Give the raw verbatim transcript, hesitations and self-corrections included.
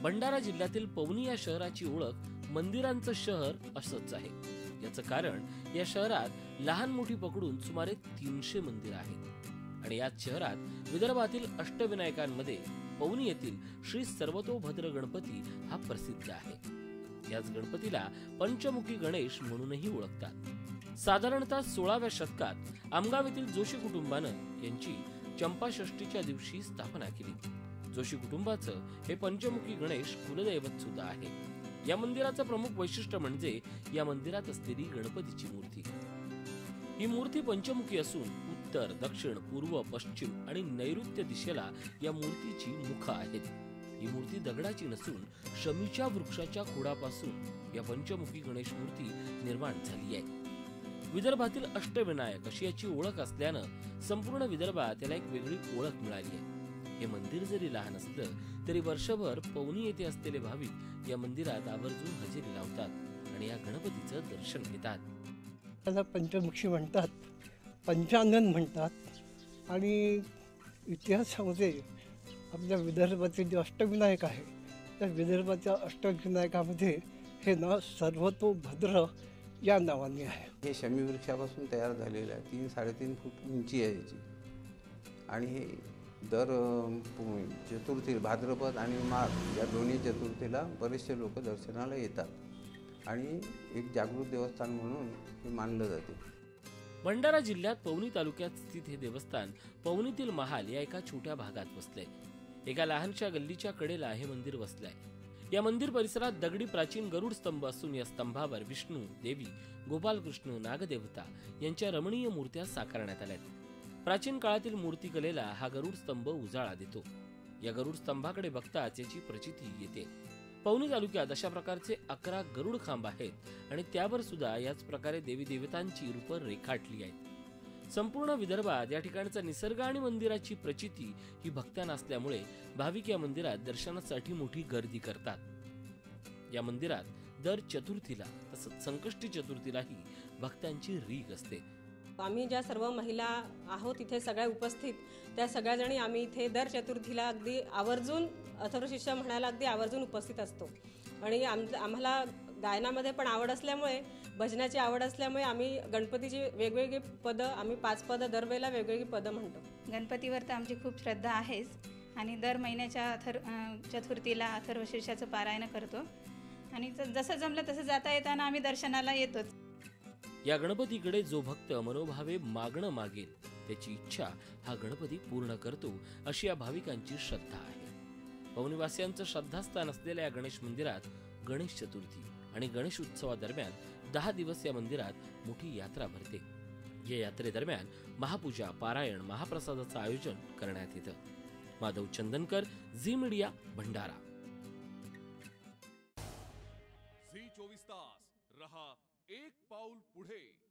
भंडारा जिल्ह्यातील पवनी या शहराची ओळख मंदिरांचं शहर असंच आहे। याचं कारण या शहरात लहान मोठी पकडून सुमारे तीनशे मंदिर आहेत आणि याच शहरात विदर्भातील अष्टविनायकांमध्ये पवनी येथील श्री सर्वतोभद्र गणपती हा प्रसिद्ध आहे। याच गणपतीला पंचमुखी गणेश म्हणूनही ओळखतात। साधारणतः सोळाव्या शतकात आमगाव येथील जोशी कुटुंबानं यांची चंपाषष्ठीच्या दिवशी स्थापना केली। जोशी कुटुंबाचं हे पंचमुखी गणेश कुलदैवत सुद्धा आहे। या मंदिराचं प्रमुख वैशिष्ट्य म्हणजे या मंदिरात असलेली गणपतीची मूर्ती। ही मूर्ती पंचमुखी असून उत्तर, दक्षिण, पूर्व, पश्चिम आणि नैऋत्य दिशेला या मूर्तीची मुख आहेत। ही मूर्ती दगडाची नसून शमीच्या वृक्षाच्या खोडापासून या पंचमुखी गणेश मूर्ती निर्माण झाली आहे। विदर्भातील अष्टविनायक अशी याची ओळख असल्यानं संपूर्ण विदर्भात त्याला एक वेगळी ओळख मिळाली आहे। हे मंदिर जरी लहान असलं तरी वर्षभर पवनी येथे असलेले भाविक या मंदिरात आवर्जून हजेरी लावतात आणि या गणपतीचं दर्शन घेतात। त्याला पंचमुखी म्हणतात, पंचानन म्हणतात आणि इतिहासामध्ये आपल्या विदर्भाचे जे अष्टविनायक आहे त्या विदर्भाच्या अष्टविनायकामध्ये हे नाव सर्वतोभद्र या नावाने आहे। हे शमी वृक्षापासून तयार झालेलं आहे। तीन साडेतीन फूट उंची आहे याची आणि हे दर चतुर्थी भाद्रपद आणि माघ या दोन्ही चतुर्थीला बरेचसे लोक दर्शनाला येतात आणि एक जागृत देवस्थान म्हणून हे मानलं जाते। भंडारा जिल्ह्यात पवनी तालुक्यात स्थित हे देवस्थान पवनीतील महाल या एका छोट्या भागात वसले। एका लहानशा गल्लीच्या कडेला हे मंदिर वसलंय। या मंदिर परिसरात दगडी प्राचीन गरुड स्तंभ असून या स्तंभावर विष्णू, देवी, गोपालकृष्ण, नागदेवता यांच्या रमणीय मूर्त्या साकारण्यात आल्यात। प्राचीन काळातील मूर्तिकलेला हा गरुड स्तंभ उजाळा देतो। या गरुड स्तंभाकडे बघताच याची प्रचिती येते। पवनी तालुक्यात अशा प्रकारचे अकरा गरुड खांब आहेत आणि त्यावर सुद्धा याच प्रकारे देवी देवतांची रूपं रेखाटली आहेत। संपूर्ण विदर्भात या ठिकाणचा निसर्ग आणि मंदिराची प्रचिती ही भक्तांना असल्यामुळे भाविक या मंदिरात दर्शनासाठी मोठी गर्दी करतात। या मंदिरात दर चतुर्थीला तसंच संकष्टी चतुर्थीलाही भक्तांची रीघ असते। आम्ही ज्या सर्व महिला आहोत इथे सगळ्या उपस्थित त्या सगळ्या जणी आम्ही इथे दर चतुर्थीला अगदी आवर्जून अथर्वशीर्ष म्हणायला अगदी आवर्जून उपस्थित असतो आणि आम्हाला गायनामध्ये पण आवड असल्यामुळे, भजनाची आवड असल्यामुळे आम्ही गणपतीची वेगवेगळी पदं, आम्ही पाच पदं दरवेळेला वेगवेगळी पदं म्हणतो। गणपतीवर तर आमची खूप श्रद्धा आहेच आणि दर महिन्याच्या अथर चतुर्थीला अथर्वशीर्षाचं पारायण करतो आणि जसं जमलं तसं जाता येताना आम्ही दर्शनाला येतोच। या गणपतीकडे जो भक्त मनोभावे मागणं मागेल त्याची इच्छा हा गणपती पूर्ण करतो अशी या भाविकांची श्रद्धा आहे। पवनीवासियांचं श्रद्धास्थान असलेल्या या गणेश मंदिरात गणेश चतुर्थी आणि गणेश उत्सवादरम्यान दहा दिवस या मंदिरात मोठी यात्रा भरते। या यात्रेदरम्यान महापूजा, पारायण, महाप्रसादाचं आयोजन करण्यात येतं। Madhav Chandankar, Zee media, Bhandara. Zee चोवीस तास रहा एक पाऊल पुढे।